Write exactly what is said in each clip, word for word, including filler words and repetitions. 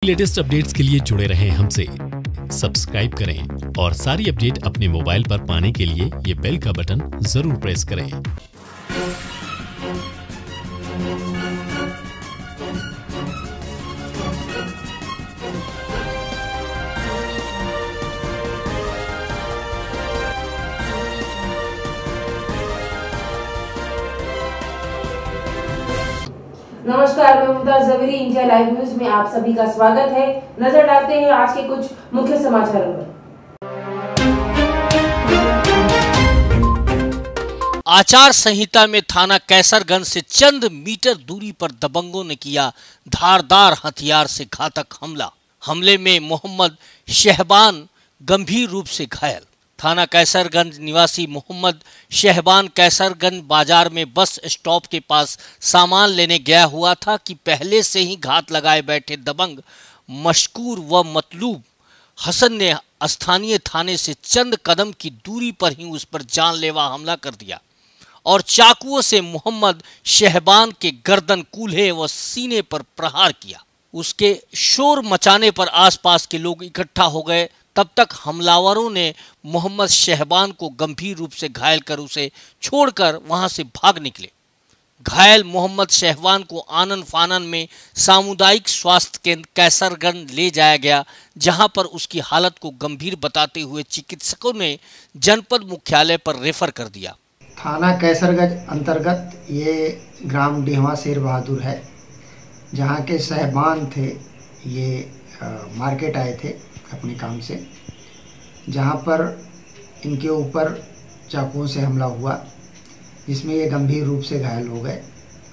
Latest updates के लिए जुड़े रहें हमसे, सब्सक्राइब करें और सारी अपडेट अपने मोबाइल पर पाने के लिए ये बेल का बटन जरूर प्रेस करें। नमस्कार, मैं Mumtaz Javeri, India live news में आप सभी का स्वागत है। नजर डालते हैं आज के कुछ मुख्य समाचारों पर। आचार संहिता में थाना कैसरगंज से चंद मीटर दूरी पर दबंगों ने किया धारदार हथियार से घातक हमला। हमले में मोहम्मद शहबान गंभीर रूप से घायल। थाना कैसरगंज निवासी मोहम्मद शहबान कैसरगंज बाजार में बस स्टॉप के पास सामान लेने गया हुआ था कि पहले से ही घात लगाए बैठे दबंग मशकूर व मतलूब हसन ने स्थानीय थाने से चंद कदम की दूरी पर ही उस पर जानलेवा हमला कर दिया और चाकुओं से मोहम्मद शहबान के गर्दन, कूल्हे व सीने पर प्रहार किया। उसके शोर मचाने पर आसपास के लोग इकट्ठा हो गए। तब तक हमलावरों ने मोहम्मद शहबान को गंभीर रूप से घायल कर उसे छोड़कर वहां से भाग निकले। घायल मोहम्मद शहबान को आनन फानन में सामुदायिक स्वास्थ्य केंद्र कैसरगंज ले जाया गया, जहां पर उसकी हालत को गंभीर बताते हुए चिकित्सकों ने जनपद मुख्यालय पर रेफर कर दिया। थाना कैसरगंज अंतर्गत ये ग्राम डेहवा शेर बहादुर है, जहाँ के शहबान थे। ये आ, मार्केट आए थे अपने काम से, जहाँ पर इनके ऊपर चाकुओं से हमला हुआ, जिसमें ये गंभीर रूप से घायल हो गए।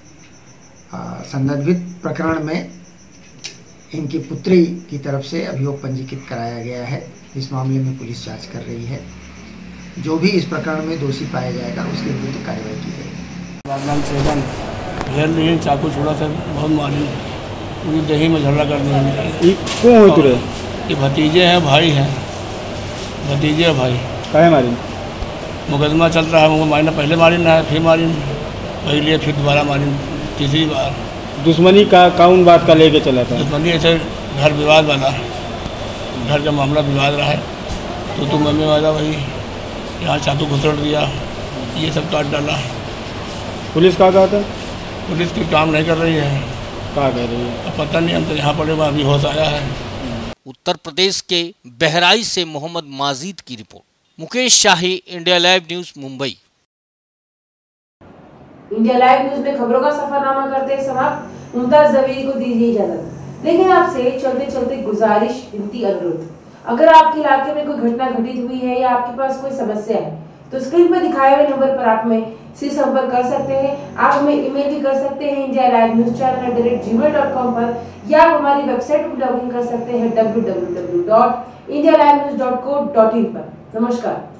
संदिग्ध प्रकरण में इनकी पुत्री की तरफ से अभियोग पंजीकृत कराया गया है। इस मामले में पुलिस जांच कर रही है। जो भी इस प्रकरण में दोषी पाया जाएगा उसके विरुद्ध कार्रवाई की जाएगी। नाम सेवन घेर लिए, चाकू छोड़ा से बहुत मारी, पूरी दही में झगड़ा कर दिया। कौन हो रहे? ये भतीजे हैं, भाई हैं, भतीजे और भाई। काहे मारी? मुकदमा चल रहा है। वो मारना पहले मारी ना है, फिर मारी पहले, फिर दोबारा मारी तीसरी बार। दुश्मनी का कौन बात का लेके चला था? दुश्मनी ऐसे घर विवाद वाला, घर का मामला विवाद रहा है, तो तुम मम्मी वाला वही यहाँ चाकू घुसड़ दिया, ये सब काट डाला। पुलिस कहाँ कहा था? पुलिस की काम नहीं कर रही है। कहाँ कह रही है? अब पता नहीं, हम तो यहाँ पड़े अभी होश आया है। उत्तर प्रदेश के बहराइच से मोहम्मद माजिद की report. Mukesh Shahi, India live news, Mumbai. India live news में खबरों का सफरनामा करते समाप्त। मुमताज जवेरी को दीजिए इजाजत, लेकिन आपसे चलते चलते गुजारिश, विनती, अनुरोध। अगर आपके इलाके में कोई घटना घटित हुई है या आपके पास कोई समस्या है तो स्क्रीन पर दिखाए हुए नंबर पर आप हमें से संपर्क कर सकते हैं। आप हमें ईमेल भी कर सकते हैं India live news channel at the rate G mail dot com पर, या आप हमारी वेबसाइट पर लॉग इन कर सकते हैं W W W dot India live news dot co dot in पर। नमस्कार।